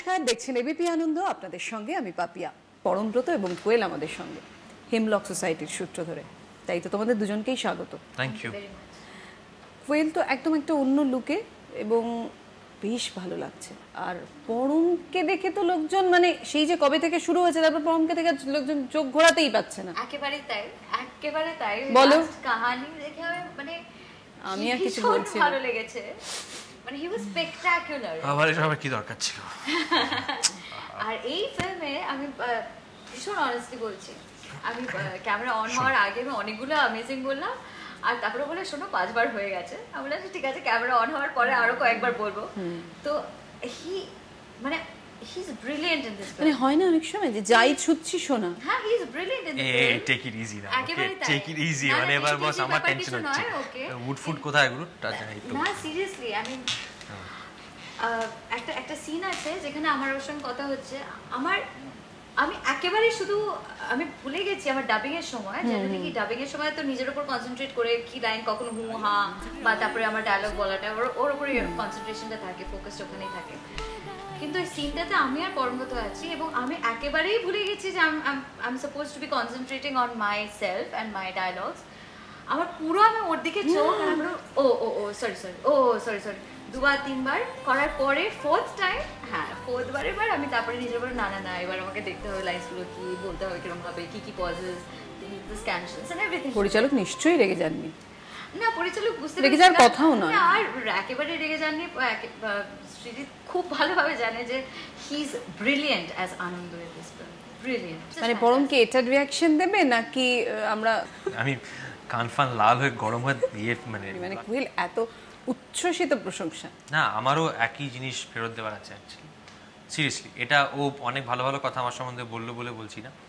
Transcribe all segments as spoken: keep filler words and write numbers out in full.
নমস্কার, দেখছেন এবিপি আনন্দ। আপনাদের সঙ্গে আমি পাপিয়া। পরমব্রত এবং কোয়েল আমাদের সঙ্গে হেমলক সোসাইটির সূত্র ধরে, তাই তো তোমাদের দুজনকেই স্বাগত। Thank you. কোয়েল তো একদম একটা অন্য লুকে এবং বেশ ভালো লাগছে। আর পরমকে দেখে তো লোকজন মানে সেই যে কবে থেকে শুরু হয়েছে তারপর পরমকে দেখে লোকজন চোখ ঘোরাতেই পাচ্ছে না। একেবারে তাই, একেবারে তাই। বলো কাহিনী দেখে মানে আমি আর কিছু বলছি না, ভালো লেগেছে। মানে হি ওয়াজ স্পেকটাকুলার। আবার এসব কি দরকার ছিল? আর এই ফিল্মে আমি ভীষণ অনেস্টলি বলছি, আমি ক্যামেরা অন হওয়ার আগে আমি অনেকগুলো অ্যামেজিং বললাম, আর তারপরে বলে শোনো পাঁচবার হয়ে গেছে। আমি বললাম ঠিক আছে, ক্যামেরা অন হওয়ার পরে আরো কয়েকবার বলবো। তো হি মানে he is brilliant in this film. মানে হয় না অনেক সময় যে যাই ছুটছি শোনা। হ্যাঁ, he is brilliant in this a film. Take it easy না, ওকে টেক ইট ইজি। মানে এবার বস আমার টেনশন হচ্ছে। উড ফুড কোথায় গুরু টাটা একটু না সিরিয়াসলি। আই মিন একটা একটা সিন আছে যেখানে আমার ওর সঙ্গে কথা হচ্ছে, আমার আমি একেবারে শুধু আমি ভুলে গেছি আমার ডাবিং এর সময়, জেনারেলি কি ডাবিং এর সময় তো নিজের উপর কনসেন্ট্রেট করে কি লাইন কখনো হু হা বা তারপরে আমার ডায়লগ বলাটা ওর ওর উপরে কনসেন্ট্রেশনটা থাকে, ফোকাসটা ওখানেই থাকে। কিন্তু এই সিনটাতে আমি আর পরমব্রত আছি এবং আমি একেবারেই ভুলে গেছি যে I am suppose to be concentrating on myself and my dialogues. আমার পুরো আমি ওর দিকে চোখ আর ও ও ও সরি সরি ও সরি সরি দুবার তিনবার করার পরে ফোর্থ টাইম, হ্যাঁ ফোর্থ বার এবার আমি তারপরে নিজের উপর না না না এবার আমাকে দেখতে হবে লাইনসগুলো কি বলতে হবে, কিরকম ভাবে কি কি pauses, the scansions and everything. পরিচালক নিশ্চয়ই রেগে যাননি? না, পরিচালক বুঝতে রেগে যাওয়ার কথাও নয়। আর একেবারে রেগে যাননি। সৃজিত খুব ভালোভাবে জানে যে he is brilliant as Anand in this film, brilliant. মানে পরমকে এটা রিঅ্যাকশন দেবে নাকি আমরা আমি কানফান লাল হয়ে গরম হয়ে দিয়ে মানে মানে কোয়েল এত উচ্ছ্বসিত প্রশংসা। না, আমারও একই জিনিস ফেরত দেওয়ার আছে অ্যাকচুয়ালি। সিরিয়াসলি এটা ও অনেক ভালো ভালো কথা আমার সম্বন্ধে বললো বলে বলছি না।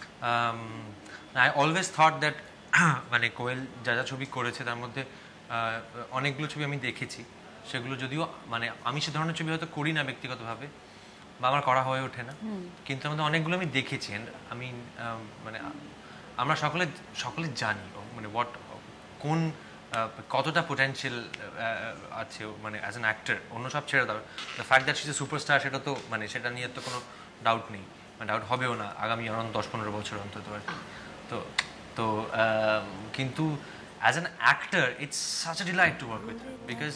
আই অলওয়েজ থট দ্যাট মানে কোয়েল যা যা ছবি করেছে তার মধ্যে অনেকগুলো ছবি আমি দেখেছি, সেগুলো যদিও মানে আমি সে ধরনের ছবি হয়তো করি না ব্যক্তিগতভাবে বা আমার করা হয়ে ওঠে না, কিন্তু আমাদের অনেকগুলো আমি দেখেছি। আমি মানে আমরা সকলে সকলে জানি মানে হোয়াট কোন কতটা পোটেনশিয়াল আছে মানে অ্যাজ অ্যান অ্যাক্টর। অন্য সব ছেড়ে দাও, the fact that she is a superstar সেটা তো মানে সেটা নিয়ে তো কোনো ডাউট নেই, মানে ডাউট হবেও না আগামী অনন্ত দশ পনেরো বছর অন্তত আর কি। তো তো কিন্তু as an actor it's such a delight to work with, because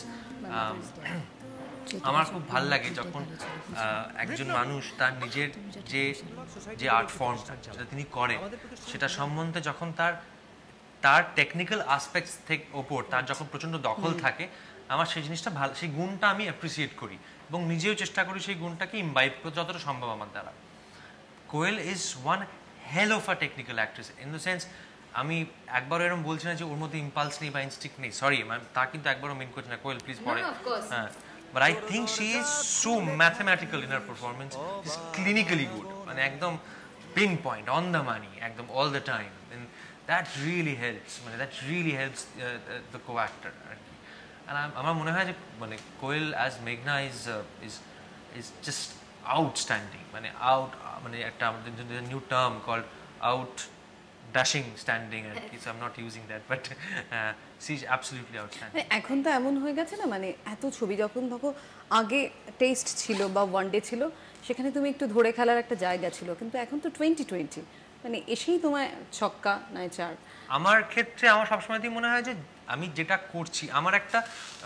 আমার খুব ভালো লাগে যখন একজন মানুষ তার নিজের যে যে আর্ট ফর্মটা যেটা তিনি করেন সেটা সম্বন্ধে যখন তার তার টেকনিক্যাল আসপেক্টস থেকে ওপর তার যখন প্রচণ্ড দখল থাকে, আমার সেই জিনিসটা ভালো, সেই গুণটা আমি অ্যাপ্রিসিয়েট করি এবং নিজেও চেষ্টা করি সেই গুণটাকে ইমবাইব করতে যতটা সম্ভব আমার দ্বারা। Koel is one hell of a technical actress in the sense, আমি একবারও এরকম বলছি না যে ওর মধ্যে ইম্পালস নেই বা ইনস্টিংক্ট নেই, সরি তা কিন্তু একবারও মেন করছি না। কোয়েল প্লিজ পড়ে, হ্যাঁ, but I think she is so mathematical in her performance. She's clinically good, মানে একদম pinpoint on the money, একদম all the time, and that really helps, মানে that really helps uh, the co-actor. And আমার মনে হয় যে মানে কোয়েল as Meghna is uh, is is just outstanding, মানে out মানে একটা আমাদের new term called out dashing standing, and so I'm not using that, but uh, she's absolutely outstanding. এখন তো এমন হয়ে গেছে না, মানে এত ছবি যখন দেখো আগে টেস্ট ছিল বা ওয়ান ডে ছিল সেখানে তুমি একটু ধরে খেলার একটা জায়গা ছিল, কিন্তু এখন তো টোয়েন্টি টোয়েন্টি মানে এসেই তোমায় ছক্কা নয় চার। আমার ক্ষেত্রে আমার সবসময়তেই মনে হয় যে আমি যেটা করছি আমার একটা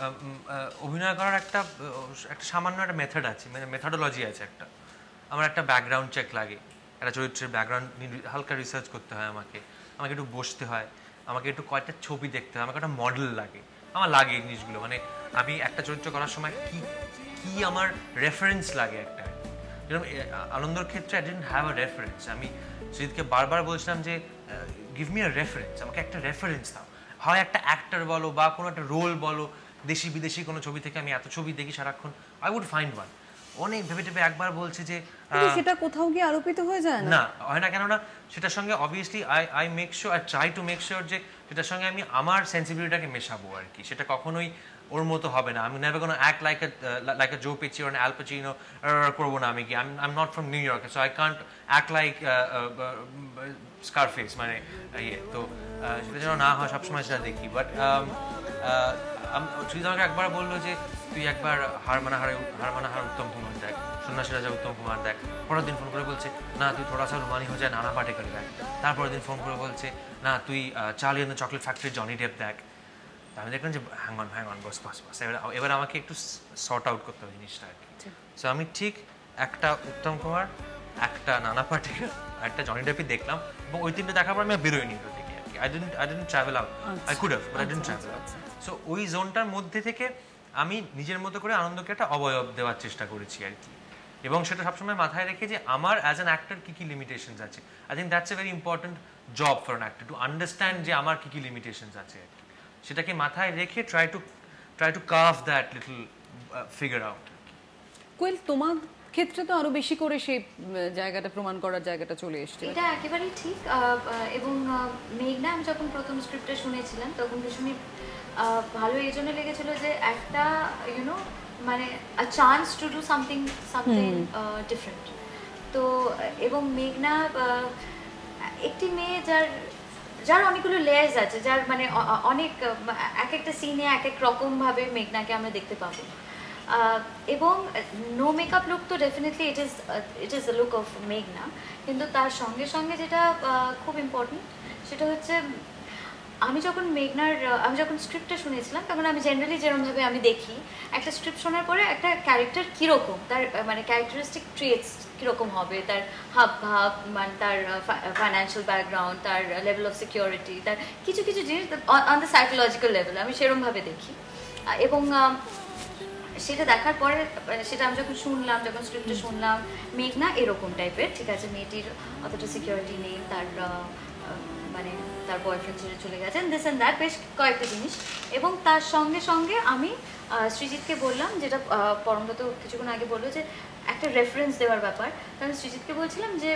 অভিনয় করার একটা একটা সামান্য একটা মেথড আছে, মানে মেথডোলজি আছে একটা। আমার একটা ব্যাকগ্রাউন্ড চেক লাগে, একটা চরিত্রের ব্যাকগ্রাউন্ড হালকা রিসার্চ করতে হয়, আমাকে আমাকে একটু বসতে হয়, আমাকে একটু কয়েকটা ছবি দেখতে হয়, আমাকে একটা মডেল লাগে, আমার লাগে এই জিনিসগুলো। মানে আমি একটা চরিত্র করার সময় কি কি আমার রেফারেন্স লাগে একটা, যেরকম আনন্দর ক্ষেত্রে I didn't have a reference. আমি সৃজিতকে বারবার বলছিলাম যে গিভ মি আ রেফারেন্স, আমাকে একটা রেফারেন্স দাও, হয় একটা অ্যাক্টর বলো বা কোনো একটা রোল বলো, দেশি বিদেশি কোনো ছবি থেকে, আমি এত ছবি দেখি সারাক্ষণ, আই উড ফাইন্ড ওয়ান। অনেক ভেবে ভেবে একবার বলছে যে সেটা কোথাও গিয়ে আরোপিত হয়ে যায় না, না হয় না, কেননা সেটার সঙ্গে obviously I I make sure, I try to make sure যে সেটার সঙ্গে আমি আমার সেন্সিবিলিটিটাকে মেশাবো আর কি। সেটা কখনোই ওর মতো হবে না। আমি never gonna act like a like a Joe Pesci or Al Pacino করবো না আমি কি। I am not from New York, so I can't act like Scarface, মানে ইয়ে। তো সেটা যেন না হয় সবসময় সেটা দেখি। বাট সৃজিত আমাকে একবার বললো যে তুই একবার হার মানা হার হার মানা হার উত্তম ভূমিকা দেখ, সন্ন্যাসী রাজা উত্তম কুমার দেখ, পরের দিন ফোন করে বলছে না তুই থোড়া সা রুমানি হয়ে যায় নানা পাটেকর দেখ, তারপরের দিন ফোন করে বলছে না তুই Charlie and the Chocolate Factory Johnny Depp দেখ। আমি দেখলাম যে hang on hang on boss boss boss এবার এবার আমাকে একটু সর্ট আউট করতে হবে জিনিসটা আর কি। সো আমি ঠিক একটা উত্তম কুমার, একটা নানা পাটেকর, একটা জনি ডেপই দেখলাম এবং ওই তিনটে দেখার পর আমি আর বেরোয়নি এগুলো থেকে আর কি। I didn't I didn't travel out, I could have but I didn't travel out. So ওই জোনটার মধ্যে থেকে আমি নিজের মতো করে আনন্দকে একটা অবয়ব দেওয়ার চেষ্টা করেছি আর কি, এবং সেটা সবসময় মাথায় রেখে যে আমার অ্যাজ অ্যান অ্যাক্টর কী কী লিমিটেশনস আছে। I think that's a very important job for an actor to understand যে আমার কী কী লিমিটেশনস আছে আর কি, সেটাকে মাথায় রেখে try to try to curve that little figure out. Koel, তোমার ক্ষেত্রে তো আরো বেশি করে সেই জায়গাটা প্রমাণ করার জায়গাটা চলে এসছে। এটা একেবারেই ঠিক। এবং মেঘনা আমি যখন প্রথম স্ক্রিপ্টটা শুনেছিলাম তখন ভীষণই ভালো এই জন্য লেগেছিল যে একটা ইউনো মানে a chance to do something something different. তো এবং মেঘনা একটি মেয়ে যার যার অনেকগুলো লেয়ার্স আছে, যার মানে অনেক এক একটা সিনে এক এক রকমভাবে মেঘনাকে আমরা দেখতে পাবো। এবং নো মেকআপ লুক তো definitely it is it is the look of মেঘনা, কিন্তু তার সঙ্গে সঙ্গে যেটা খুব ইম্পর্টেন্ট সেটা হচ্ছে আমি যখন মেঘনার আমি যখন স্ক্রিপ্টটা শুনেছিলাম তখন আমি জেনারেলি যেরকমভাবে আমি দেখি একটা স্ক্রিপ্ট শোনার পরে একটা ক্যারেক্টার কীরকম, তার মানে ক্যারেক্টারিস্টিক ট্রেটস কীরকম হবে, তার হাব ভাব, মানে তার ফাইন্যান্সিয়াল ব্যাকগ্রাউন্ড, তার লেভেল অফ সিকিউরিটি, তার কিছু কিছু জিনিস অন দ্য সাইকোলজিক্যাল লেভেল আমি সেরকমভাবে দেখি। এবং সেটা দেখার পরে সেটা আমি যখন শুনলাম, যখন স্ক্রিপ্টটা শুনলাম মেঘনা এরকম টাইপের, ঠিক আছে মেয়েটির অতটা সিকিউরিটি নেই, তার মানে তার বয়ফ্রেন্ড ছেড়ে চলে গেছেন, দিস অ্যান্ড দ্যাট, বেশ কয়েকটা জিনিস। এবং তার সঙ্গে সঙ্গে আমি সৃজিতকে বললাম, যেটা পরমব্রত কিছুক্ষণ আগে বললো যে একটা রেফারেন্স দেওয়ার ব্যাপার, কারণ সৃজিতকে বলছিলাম যে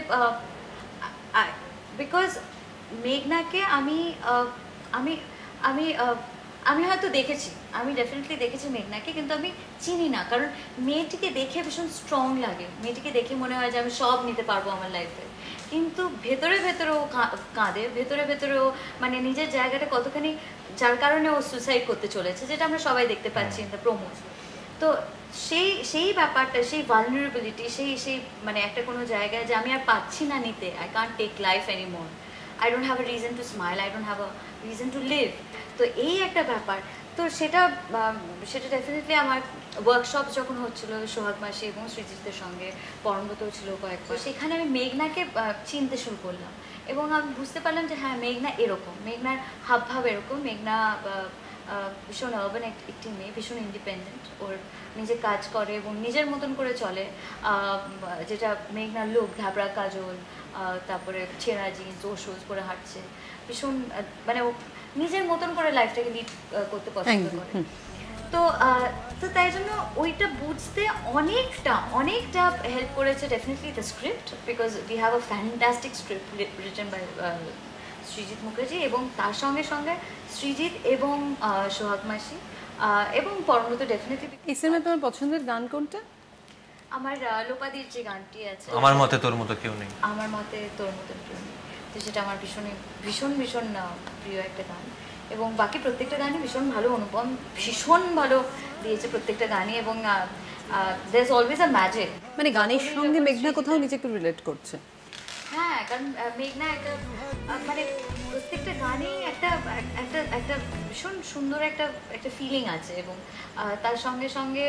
বিকজ মেঘনাকে আমি আমি আমি আমি হয়তো দেখেছি, আমি ডেফিনেটলি দেখেছি মেঘনাকে, কিন্তু আমি চিনি না, কারণ মেয়েটিকে দেখে ভীষণ স্ট্রং লাগে, মেয়েটিকে দেখে মনে হয় যে আমি সব নিতে পারবো আমার লাইফে, কিন্তু ভেতরে ভেতরেও কাঁদে, ভেতরে ভেতরেও মানে নিজের জায়গাটা কতখানি, যার কারণে ও সুইসাইড করতে চলেছে, যেটা আমরা সবাই দেখতে পাচ্ছি ইন দ্য প্রোমো। তো সেই সেই ব্যাপারটা, সেই ভালনারেবিলিটি, সেই সেই মানে একটা কোনো জায়গায় যে আমি আর পাচ্ছি না নিতে, I can't take life anymore, I don't have a reason to smile, I don't have a reason to live. তো এই একটা ব্যাপার, তো সেটা সেটা ডেফিনেটলি আমার ওয়ার্কশপ যখন হচ্ছিল সোহাগ মাসি এবং সৃজিতের সঙ্গে, পরমব্রতও ছিল কয়েকবার, সেখানে আমি মেঘনাকে চিনতে শুরু করলাম এবং আমি বুঝতে পারলাম যে হ্যাঁ মেঘনা এরকম, মেঘনার হাবভাব এরকম, মেঘনা ভীষণ আরবান একটি মেয়ে, ভীষণ ইন্ডিপেন্ডেন্ট, ওর নিজে কাজ করে এবং নিজের মতন করে চলে, যেটা মেঘনার লুক, ঢাবড়া কাজল, তারপরে ছেঁড়া জিন্স, ও শুজ পরে হাঁটছে, ভীষণ মানে ও নিজের মতন করে লাইফটাকে লিড করতে পছন্দ করে। তো তো তাই জন্য ওইটা বুঝতে অনেকটা অনেকটা হেল্প করেছে definitely the script, because we have a fantastic script written by Srijit Mukherji, এবং তার সঙ্গে সঙ্গে সৃজিত এবং সোহাগ মাসি এবং পরমব্রত ডেফিনেটলি। এই সিনেমায় তোমার পছন্দের গান কোনটা? আমার লোপাদির যে গানটি আছে, আমার মতে তোর মতো কেউ নেই, আমার মতে তোর মতো কেউ নেই, তো সেটা আমার ভীষণ ভীষণ ভীষণ প্রিয় একটা গান, এবং বাকি প্রত্যেকটা গানই ভীষণ ভালো, অনুপম ভীষণ ভালো দিয়েছে প্রত্যেকটা গানই, এবং there is always a magic, মানে গানের সঙ্গে মেঘনা কোথাও নিজেকে রিলেট করছে। হ্যাঁ, কারণ মেঘনা একটা মানে প্রত্যেকটা গানেই একটা একটা একটা ভীষণ সুন্দর একটা একটা ফিলিং আছে, এবং তার সঙ্গে সঙ্গে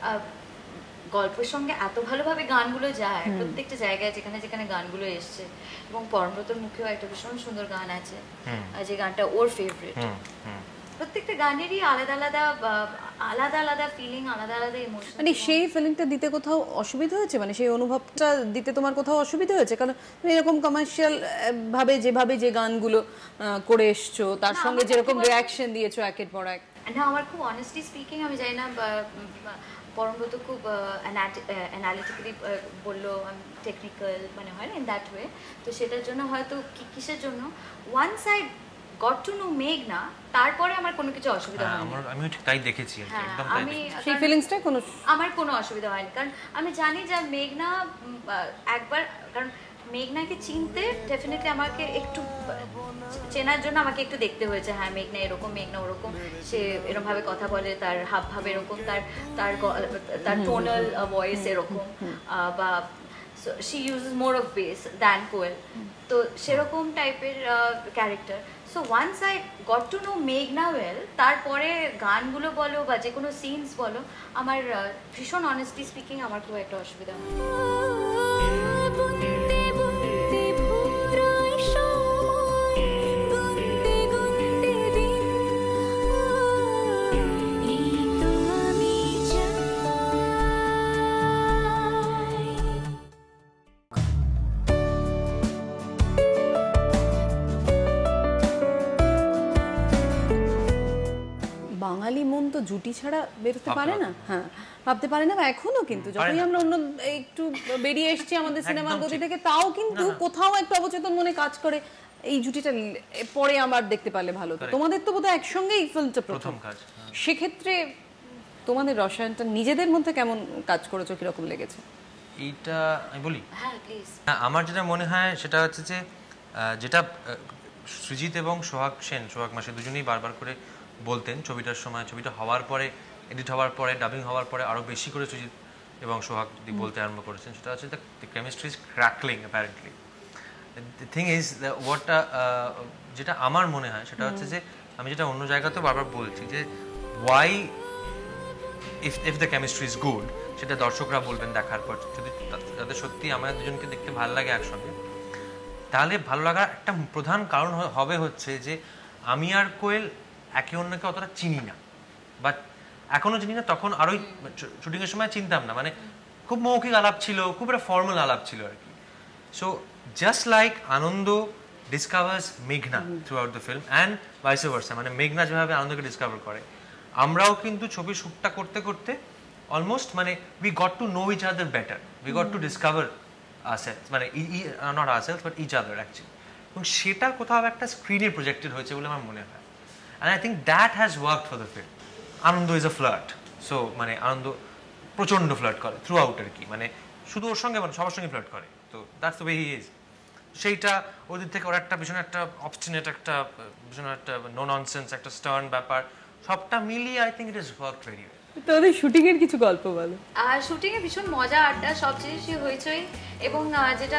গল্পের সঙ্গে এত ভালোভাবে গানগুলো যায় প্রত্যেকটা জায়গায় যেখানে যেখানে গানগুলো এসছে, এবং পরমব্রতর মুখেও একটা ভীষণ সুন্দর গান আছে যে গানটা ওর ফেভারিট। প্রত্যেকটা গানেরই আলাদা আলাদা আলাদা আলাদা ফিলিং, আলাদা আলাদা ইমোশন। মানে সেই ফিলিংটা দিতে কোথাও অসুবিধা হয়েছে, মানে সেই অনুভবটা দিতে তোমার কোথাও অসুবিধা হয়েছে? কারণ তুমি এরকম কমার্শিয়াল ভাবে যেভাবে যে গানগুলো করে এসছো, তার সঙ্গে যেরকম রিয়াকশন দিয়েছো একের পর এক, না আমার খুব অনেস্টলি স্পিকিং আমি জানি না, পরমব্রত খুব অ্যানালিটিক্যালি বললো, টেকনিক্যাল মানে হয় না ইন দ্যাট ওয়ে, তো সেটার জন্য হয়তো কিসের জন্য once I got to know মেঘনা, তারপরে আমার কোনো কিছু অসুবিধা হয়নি। আমার আমিও ঠিক তাই দেখেছি, একদম তাই। আমি সেই ফিলিংসটা কোনো আমার কোনো অসুবিধা হয়নি, কারণ আমি জানি যে মেঘনা একবার, কারণ মেঘনাকে চিনতে ডেফিনেটলি আমাকে একটু চেনার জন্য আমাকে একটু দেখতে হয়েছে। হ্যাঁ, মেঘনা এরকম, মেঘনা ওরকম, সে এরকম ভাবে কথা বলে, তার হাব ভাব এরকম, তার তার তার টোনাল ভয়েস এরকম, বা she uses more of bass than কোয়েল, তো সেরকম টাইপের character. So once I got to know মেঘনা ওয়েল, তারপরে গানগুলো বলো বা যে কোনো সিনস বলো, আমার ভীষণ অনেস্টলি স্পিকিং আমার খুব একটা অসুবিধা হয়। বাঙালি মন তো জুটি ছাড়া বেরোতে পারে না, হ্যাঁ ভাবতে পারে না, এখনো কিন্তু যখনই আমরা অন্য একটু বেরিয়ে এসছি আমাদের সিনেমার গতি থেকে, তাও কিন্তু কোথাও একটু অবচেতন মনে কাজ করে এই জুটিটা পরে আমার দেখতে পারলে ভালো হতো। তোমাদের তো বোধহয় একসঙ্গেই ফিল্মটা প্রথম কাজ, সেক্ষেত্রে তোমাদের রসায়নটা নিজেদের মধ্যে কেমন কাজ করেছো, কিরকম লেগেছে? এইটা আমি বলি, হ্যাঁ প্লিজ। আমার যেটা মনে হয় সেটা হচ্ছে যে যেটা সৃজিত এবং সোহাগ সেন, সোহাগ মাসে দুজনেই বারবার করে বলতেন ছবিটার সময়, ছবিটা হওয়ার পরে, এডিট হওয়ার পরে, ডাবিং হওয়ার পরে আরও বেশি করে সুজিত এবং সোহাগ বলতে আরম্ভ করেছেন, সেটা হচ্ছে the chemistry is crackling apparently. The thing is ওয়াটটা যেটা আমার মনে হয় সেটা হচ্ছে যে, আমি যেটা অন্য জায়গাতেও বারবার বলছি যে why if if the chemistry is good, সেটা দর্শকরা বলবেন দেখার পর। যদি যাদের সত্যি আমাদের দুজনকে দেখতে ভালো লাগে একসঙ্গে, তাহলে ভালো লাগার একটা প্রধান কারণ হবে হচ্ছে যে আমি আর কোয়েল একে অন্যকে অতটা চিনি না, বা এখনো চিনি না, তখন আরোই শুটিংয়ের সময় চিনতাম না, মানে খুব মৌখিক আলাপ ছিল, খুব একটা ফর্মাল আলাপ ছিল আর কি। সো জাস্ট লাইক আনন্দ ডিসকভার্স মেঘনা through out the film and vice versa, মানে মেঘনা যেভাবে আনন্দকে ডিসকভার করে, আমরাও কিন্তু ছবির শ্যুটটা করতে করতে অলমোস্ট মানে we got to know each other better, we got to discover ourselves, মানে not ourselves but each other actually, এবং সেটা কোথাও একটা স্ক্রিনে প্রজেক্টেড হয়েছে বলে আমার মনে হয়। And I think that has worked for the film. Ananda is a flirt, so মানে আনন্দ প্রচন্ড ফ্লার্ট করে থ্রু আউট আর কি, মানে শুধু ওর সঙ্গে মানে সবার সঙ্গে ফ্লার্ট করে, তো that's the way he is. সেইটা ওদের থেকে ওর একটা ভীষণ একটা অবস্টিনেট, একটা ভীষণ একটা নো ননসেন্স, একটা স্টার্ন ব্যাপার, সবটা মিলিয়ে I think it is worked very well. তোদের শুটিং এর কিছু গল্প বলো। আর শুটিং এ ভীষণ মজা, আড্ডা, সব জিনিসই হইচই, এবং যেটা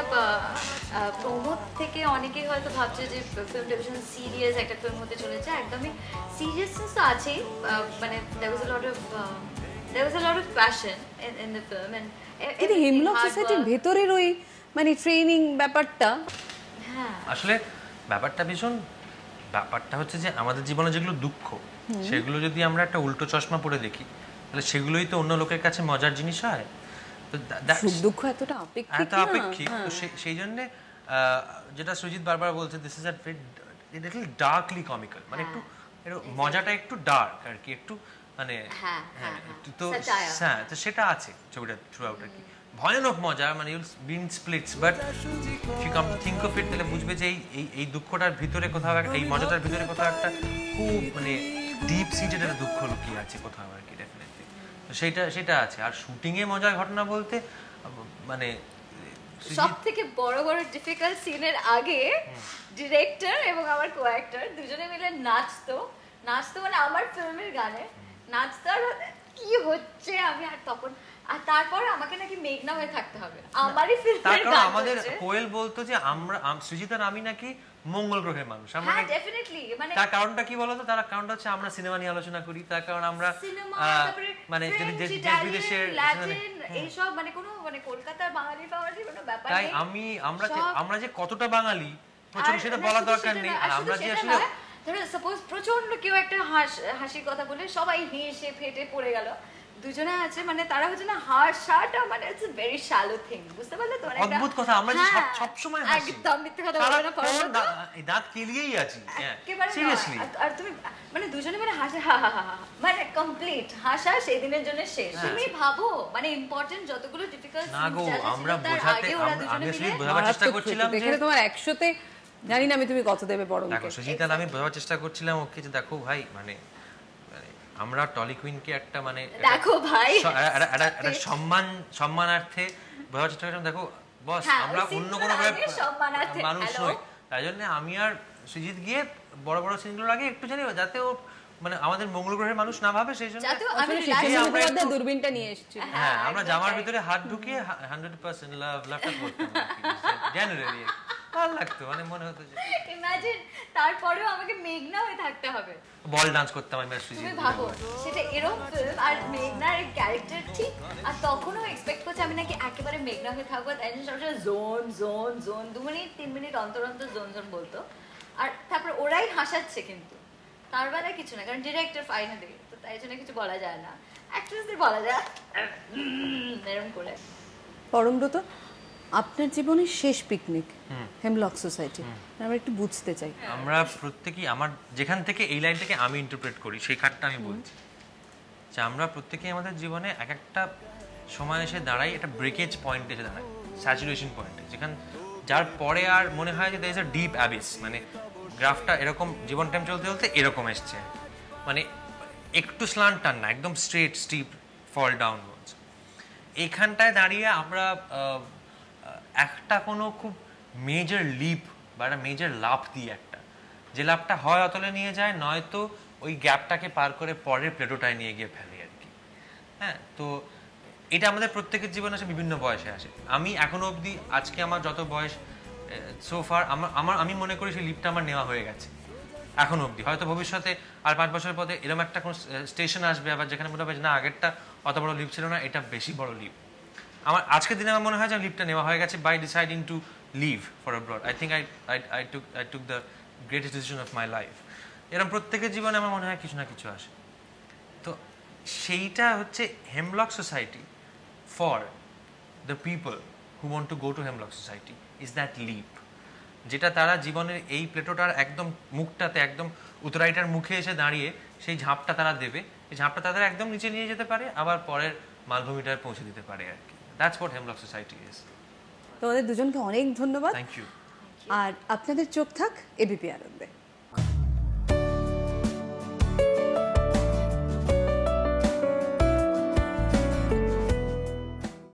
প্রমোদ থেকে অনেকেই হয়তো ভাবছে যে ফিল্মটা ভীষণ সিরিয়াস একটা ফিল্ম হতে চলেছে, একদমই সিরিয়াসনেস তো আছেই, মানে there was a lot of there was a lot of passion in in the film, and কিন্তু হেমলক সোসাইটির ভেতরের ওই মানে ট্রেনিং ব্যাপারটা, হ্যাঁ আসলে ব্যাপারটা ভীষণ, ব্যাপারটা হচ্ছে যে আমাদের জীবনে যেগুলো দুঃখ, সেগুলো যদি আমরা একটা উল্টো চশমা পরে দেখি, তাহলে সেগুলোই তো অন্য লোকের কাছে মজার জিনিস হয়। তো দুঃখ এতটা আপেক্ষিক, এত আপেক্ষিক, তো সেই জন্য যেটা সুজিত বারবার বলছে, this is a little darkly comical, মানে একটু মজাটা একটু ডার্ক আর কি, একটু মানে হ্যাঁ, তো হ্যাঁ, তো সেটা আছে ছবিটা থ্রু আউট আর কি, ভয়ানক মজা, মানে you'll be in splits, but if you come think of it, তাহলে বুঝবে যে এই এই দুঃখটার ভিতরে কোথাও, এই মজাটার ভিতরে কোথাও একটা খুব মানে ডিপ সিটেড একটা দুঃখ লুকিয়ে আছে কোথাও আর কি, ডেফিনেটলি। তো সেটা সেটা আছে। আর শুটিং এ মজার ঘটনা বলতে মানে সব থেকে বড় বড় ডিফিকাল্ট সিনের আগে ডিরেক্টর এবং আমার কো-অ্যাক্টর দুজনে মিলে নাচতো নাচতো মানে আমার ফিল্মের গানে নাচতো, আর কি হচ্ছে আমি, আর তখন আর তারপর আমাকে নাকি মেঘনা হয়ে থাকতে হবে আমারই ফিল্মের গান। আমাদের কোয়েল বলতো যে আমরা সৃজিত আর আমি নাকি মঙ্গল গ্রহের মানুষ, আমরা হ্যাঁ ডেফিনেটলি, মানে তার কারণটা কি বলতো, তার কারণটা হচ্ছে আমরা সিনেমা নিয়ে আলোচনা করি, তার কারণ আমরা মানে দেশ বিদেশের এই সব মানে কোনো মানে কলকাতার বাঙালি বাঙালি কোনো ব্যাপার নেই, তাই আমি আমরা আমরা যে কতটা বাঙালি প্রচন্ড সেটা বলা দরকার নেই। আর আমরা যে আসলে ধরো সাপোজ প্রচন্ড কেউ একটা হাসির কথা বলে সবাই হেসে ফেটে পড়ে গেল, দুজনে আছে মানে তারা হচ্ছে না হাসাটা মানে it's a very shallow thing, বুঝতে পারলে তো? অদ্ভুত কথা, আমরা যে সব সময় হাসি, একদম মিথ্যে কথা বলবো না, পরন্ত এই দাঁত কেলিয়েই আছি সিরিয়াসলি, আর তুমি মানে দুজনে মানে হাসে হা হা হা মানে কমপ্লিট হাসা সেই দিনের জন্য শেষ। তুমি ভাবো মানে ইম্পর্টেন্ট যতগুলো ডিফিকাল্ট না গো, আমরা বোঝাতে আমি আসলে বোঝাবার চেষ্টা করছিলাম যে দেখে তোমার একশো তে জানি না আমি তুমি কত দেবে বড় দেখো সুজিত, আমি বোঝাবার চেষ্টা করছিলাম ওকে যে দেখো ভাই, মানে আমরা টলি কুইনকে একটা মানে দেখো ভাই একটা সম্মান সম্মানার্থে বোঝাবার চেষ্টা করছিলাম, দেখো বস হ্যাঁ, আমরা ওই অন্য scene কোনো গুলোর আগে সব বানাতে, মানুষ hello? নই, তাই জন্য আমি আর সুজিত গিয়ে বড় বড় সিনগুলোর আগে একটু জানি যাতে ও মানে আমাদের মঙ্গল গ্রহের মানুষ না ভাবে, সেই জন্য যাতে আমি আসলে relax শিক্ষা আমরা মুখোপাধ্যায় একটু- দূরবীনটা নিয়ে এসেছি। হ্যাঁ আমরা একদম জামার তাই। ভিতরে হাত ঢুকিয়ে হান্ড্রেড পার্সেন্ট লাভ লাভটা করতাম জেনারেলি ভালো লাগতো, মানে মনে হতো যে ইমাজিন তারপরেও আমাকে মেঘনা হয়ে থাকতে হবে। বল ডান্স করতাম আমি আর সুজিত। তুমি ভাবো সেটা এরকম ফিল্ম আর মেঘনার ক্যারেক্টার ঠিক, আর তখনও এক্সপেক্ট করছে আমি নাকি একেবারে মেঘনা হয়ে থাকবো, তাই জন্য সবসময় জোন জোন জোন দু মিনিট তিন মিনিট অন্তর অন্তর জোন জোন বলতো, আর তারপর ওরাই হাসাচ্ছে, কিন্তু তার বেলায় কিছু না, কারণ ডিরেক্টর ফাইনালি তো, তাই জন্য কিছু বলা যায় না, অ্যাক্ট্রেসদের বলা যায় এরকম করে। পরমব্রত, আপনার জীবনের শেষ পিকনিক হেমলক সোসাইটি, আমরা একটু বুঝতে চাই। আমরা প্রত্যেকেই আমার যেখান থেকে এই লাইনটাকে আমি ইন্টারপ্রেট করি সেই কারণটা আমি বলছি, যে আমরা প্রত্যেকেই আমাদের জীবনে এক একটা সময় এসে দাঁড়াই, একটা ব্রেকেজ পয়েন্টে এসে দাঁড়াই, স্যাচুরেশন পয়েন্টে, যেখান যার পরে আর মনে হয় যে there is a deep abyss, মানে গ্রাফটা এরকম জীবন টাইম চলতে চলতে এরকম এসছে, মানে একটু স্লান্ট টান না, একদম স্ট্রেট স্টিপ ফল ডাউনওয়ার্ডস। এইখানটায় দাঁড়িয়ে আমরা একটা কোনো খুব মেজর লিপ বা একটা মেজর লাভ দিই, একটা যে লাভটা হয় অতলে নিয়ে যায়, নয়তো ওই গ্যাপটাকে পার করে পরের প্লেটোটায় নিয়ে গিয়ে ফেলে আর কি। হ্যাঁ, তো এটা আমাদের প্রত্যেকের জীবনে আসে, বিভিন্ন বয়সে আসে। আমি এখনো অবধি আজকে আমার যত বয়স সোফার আমার আমার আমি মনে করি সেই লিপটা আমার নেওয়া হয়ে গেছে এখনো অবধি। হয়তো ভবিষ্যতে আর পাঁচ বছর পরে এরকম একটা কোনো স্টেশন আসবে আবার যেখানে মনে হবে না আগেরটা অত বড় লিপ ছিল না, এটা বেশি বড় লিপ। আমার আজকের দিনে আমার মনে হয় যে লিপটা নেওয়া হয়ে গেছে by deciding to live for abroad. I think I I I took I took the greatest decision of my life. এরকম প্রত্যেকের জীবনে আমার মনে হয় কিছু না কিছু আসে। তো সেইটা হচ্ছে Hemlock Society for the people who want to go to Hemlock Society is that leap, যেটা তারা জীবনের এই প্লেটোটার একদম মুখটাতে, একদম উতরাইটার মুখে এসে দাঁড়িয়ে সেই ঝাঁপটা তারা দেবে, এই ঝাঁপটা তাদের একদম নিচে নিয়ে যেতে পারে, আবার পরের মালভূমিটায় পৌঁছে দিতে পারে আর কি। That's what Hemlock Society is. তোমাদের দুজনকে অনেক ধন্যবাদ। Thank you. আর আপনাদের চোখ থাক এবিপি আনন্দে।